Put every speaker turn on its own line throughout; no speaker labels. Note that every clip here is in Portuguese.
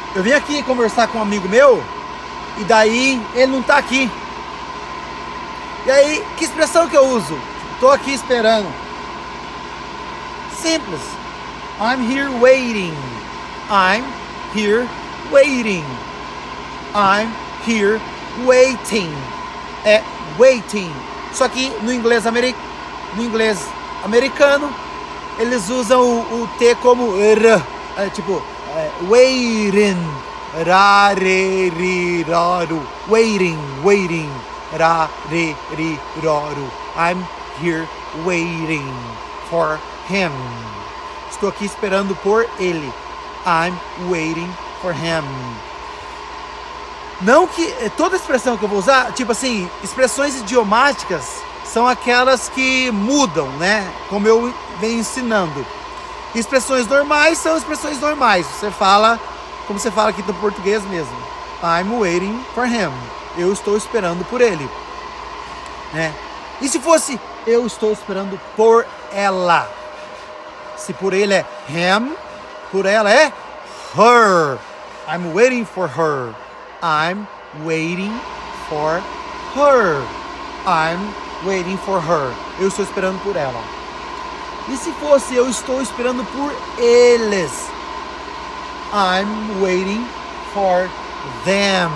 Eu vim aqui conversar com um amigo meu e daí ele não tá aqui. E aí, que expressão que eu uso? Tô aqui esperando. Simples. I'm here waiting. I'm here waiting. I'm here waiting. É waiting. Só que no inglês americano, eles usam o T como R. Tipo, waiting. Rareriraru. Waiting, waiting. Rareriraru. I'm here waiting for him. Estou aqui esperando por ele. I'm waiting for him. Não que toda expressão que eu vou usar, tipo assim, expressões idiomáticas são aquelas que mudam, né? Como eu venho ensinando. Expressões normais são expressões normais. Você fala como você fala aqui no português mesmo. I'm waiting for him. Eu estou esperando por ele, né? E se fosse eu estou esperando por ela? Se por ele é him, por ela é her. I'm waiting for her. I'm waiting for her. I'm waiting for her. Eu estou esperando por ela. E se fosse eu estou esperando por eles? I'm waiting for them.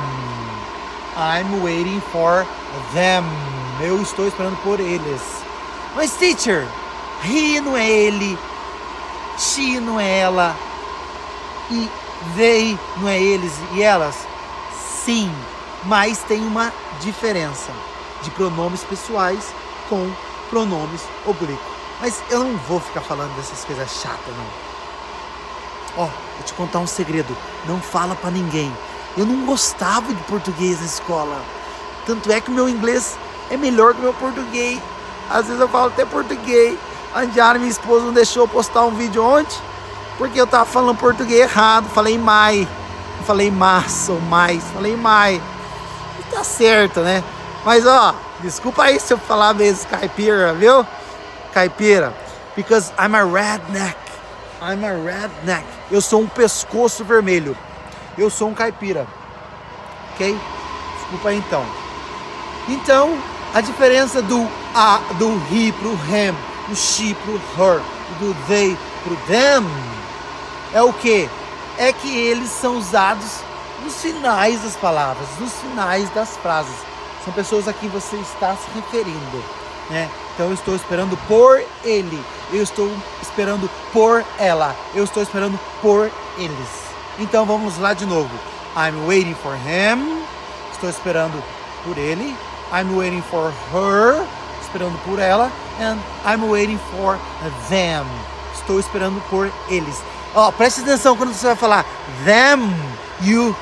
I'm waiting for them. Eu estou esperando por eles. Mas teacher, he não é ele, she não é ela, e they não é eles e elas? Sim, mas tem uma diferença de pronomes pessoais com pronomes oblíquos. Mas eu não vou ficar falando dessas coisas chatas, não. Ó, vou te contar um segredo. Não fala pra ninguém. Eu não gostava de português na escola. Tanto é que o meu inglês é melhor que o meu português. Às vezes eu falo até português. A Indiara, minha esposa, não deixou eu postar um vídeo ontem, porque eu tava falando português errado. Falei mai. Não falei massa ou mais. Falei mai. E tá certo, né? Mas ó, desculpa aí se eu falar mesmo caipira, viu? Caipira. Because I'm a redneck. I'm a redneck. Eu sou um pescoço vermelho. Eu sou um caipira. Ok? Desculpa aí então. Então, a diferença do he pro him, do she pro her, do they pro them, é o que? É que eles são usados nos finais das palavras, nos finais das frases. São pessoas a quem você está se referindo, né? Então eu estou esperando por ele, eu estou esperando por ela, eu estou esperando por eles. Então vamos lá de novo. I'm waiting for him, estou esperando por ele. I'm waiting for her, esperando por ela. And I'm waiting for them, estou esperando por eles. Ó, preste atenção quando você vai falar them, you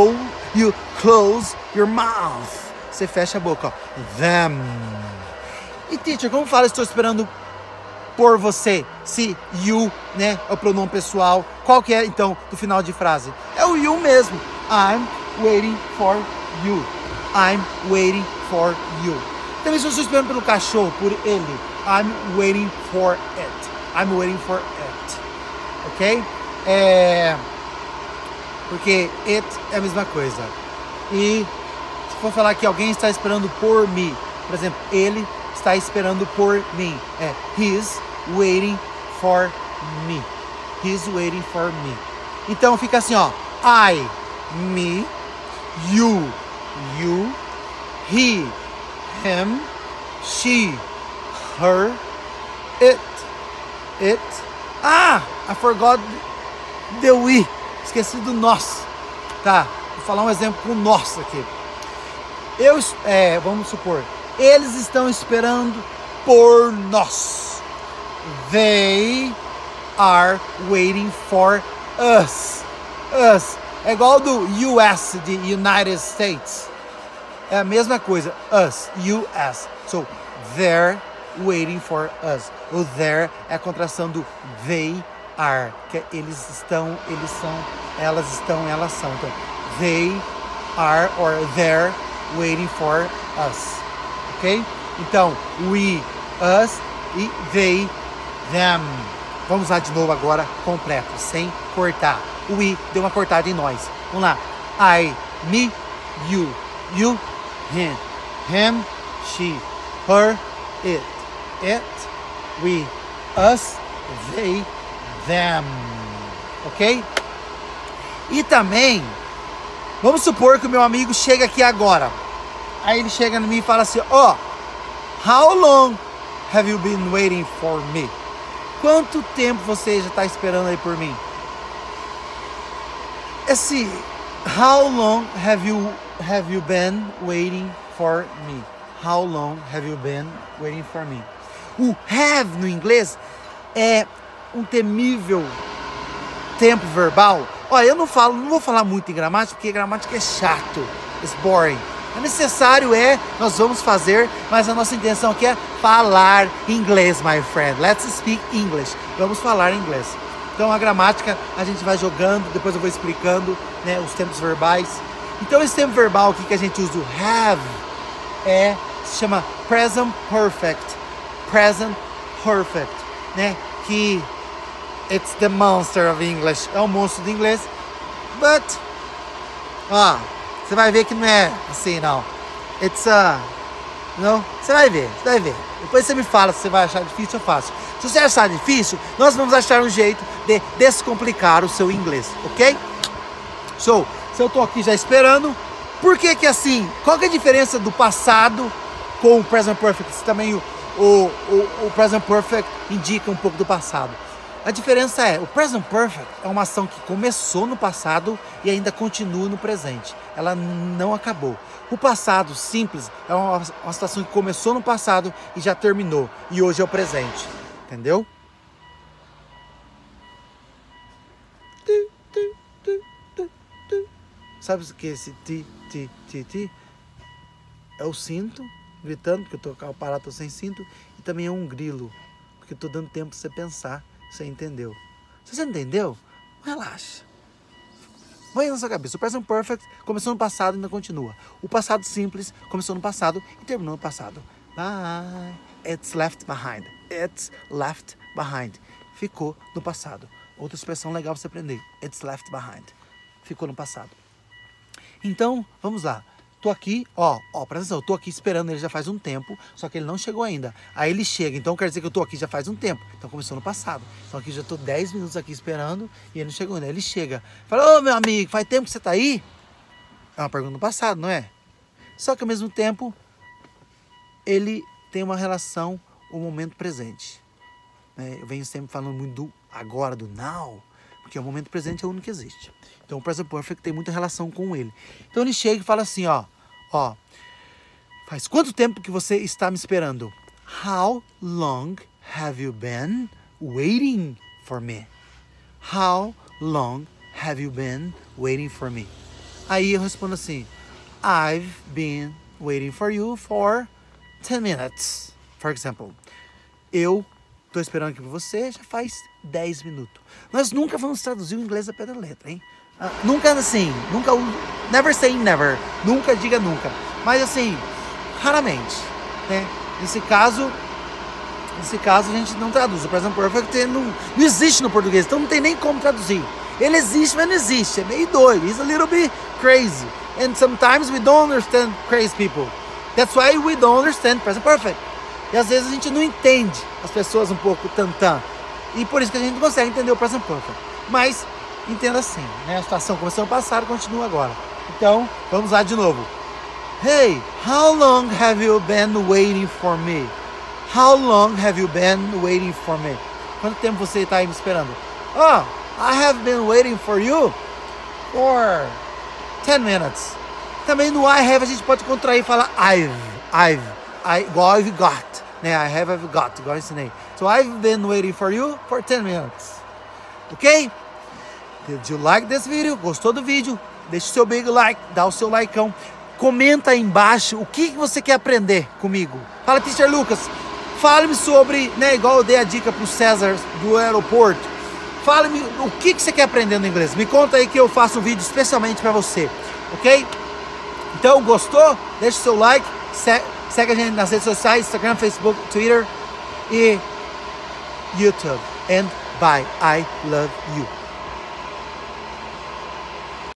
close your mouth. Você fecha a boca, ó. Them. E teacher, como fala estou esperando por você? Se you, né, é o pronome pessoal. Qual que é, então, do final de frase? É o you mesmo. I'm waiting for you. I'm waiting for you. Também se eu estou esperando pelo cachorro, por ele. I'm waiting for it. I'm waiting for it. Ok? Porque it é a mesma coisa. E se for falar que alguém está esperando por mim, por exemplo, ele está esperando por mim. He's waiting for me. He's waiting for me. Então fica assim, ó. I, me, you, he, him, she, her, it. I forgot the we. Esqueci do nós. Tá, vou falar um exemplo com nós aqui. Vamos supor, eles estão esperando por nós. They are waiting for us. Us. É igual do US, de United States. É a mesma coisa. Us, US. So, they're waiting for us. O there é a contração do they are. Que é eles estão, eles são, elas estão, elas são. Então, they are or they're waiting for us. Ok? Então, we, us e they, them. Vamos lá de novo agora, completo, sem cortar. O we deu uma cortada em nós. Vamos lá. I, me, you, him, she, her, it, we, us, they, them. Ok? E também, vamos supor que o meu amigo chega aqui agora. Aí ele chega em mim e fala assim, how long have you been waiting for me? Quanto tempo você já está esperando aí por mim? Esse how long have you been waiting for me? How long have you been waiting for me? O have no inglês é um temível tempo verbal. Olha, eu não vou falar muito em gramática, porque gramática é chato, it's boring. É necessário, nós vamos fazer, mas a nossa intenção aqui é falar inglês, my friend. Let's speak English. Vamos falar inglês. Então a gramática a gente vai jogando, depois eu vou explicando, né, os tempos verbais. Então esse tempo verbal aqui que a gente usa, o have, se chama present perfect. Present perfect, né? Que it's the monster of English. É o monstro do inglês. But, você vai ver que não é assim, não. It's não? Você vai ver. Depois você me fala se você vai achar difícil ou fácil. Se você achar difícil, nós vamos achar um jeito de descomplicar o seu inglês, ok? So, se eu tô aqui já esperando, por que que assim? Qual que é a diferença do passado com o present perfect? Também o present perfect indica um pouco do passado. A diferença é, o present perfect é uma ação que começou no passado e ainda continua no presente. Ela não acabou. O passado simples é uma situação que começou no passado e já terminou. E hoje é o presente. Entendeu? Sabe o que é esse ti? É o cinto gritando, porque eu tô com o aparato sem cinto. E também é um grilo, porque eu tô dando tempo pra você pensar. Você entendeu? Se você não entendeu, relaxa. Põe na sua cabeça. O present perfect começou no passado e ainda continua. O passado simples começou no passado e terminou no passado. Bye. It's left behind. It's left behind. Ficou no passado. Outra expressão legal para você aprender. It's left behind. Ficou no passado. Então, vamos lá. Tô aqui, presta atenção, eu tô aqui esperando ele já faz um tempo, só que ele não chegou ainda. Aí ele chega, então quer dizer que eu tô aqui já faz um tempo. Então começou no passado. Então aqui já tô 10 minutos aqui esperando e ele não chegou ainda. Aí ele chega, fala, meu amigo, faz tempo que você tá aí? É uma pergunta no passado, não é? Só que ao mesmo tempo, ele tem uma relação, o momento presente. Eu venho sempre falando muito do agora, do now, porque o momento presente é o único que existe. Então o present perfect tem muita relação com ele. Então ele chega e fala assim, faz quanto tempo que você está me esperando? How long have you been waiting for me? How long have you been waiting for me? Aí eu respondo assim, I've been waiting for you for 10 minutes, for example. Eu estou esperando aqui por você já faz 10 minutos. Nós nunca vamos traduzir o inglês a pé da letra, hein? Nunca assim, never say never, nunca diga nunca. Mas assim, raramente, né? Nesse caso a gente não traduz. O present perfect não existe no português, então não tem nem como traduzir. Ele existe, mas não existe. É meio doido. He's a little bit crazy. And sometimes we don't understand crazy people. That's why we don't understand present perfect. E às vezes a gente não entende as pessoas um pouco tantã. E por isso que a gente não consegue entender o present perfect. Mas entenda assim, né? A situação começou no passado, continua agora. Então, vamos lá de novo. Hey, how long have you been waiting for me? How long have you been waiting for me? Quanto tempo você está aí me esperando? I have been waiting for you for 10 minutes. Também no I have a gente pode contrair e falar igual I've got, né? I've got, igual eu ensinei. So I've been waiting for you for 10 minutes. Ok? Did you like this video? Gostou do vídeo? Deixa o seu big like, dá o seu likeão. Comenta aí embaixo o que você quer aprender comigo. Fala, Teacher Lucas, fale-me sobre, né, igual eu dei a dica pro César do aeroporto. Fale-me o que você quer aprender no inglês. Me conta aí que eu faço um vídeo especialmente para você, ok? Então, gostou? Deixa o seu like, segue a gente nas redes sociais, Instagram, Facebook, Twitter e YouTube. And bye, I love you.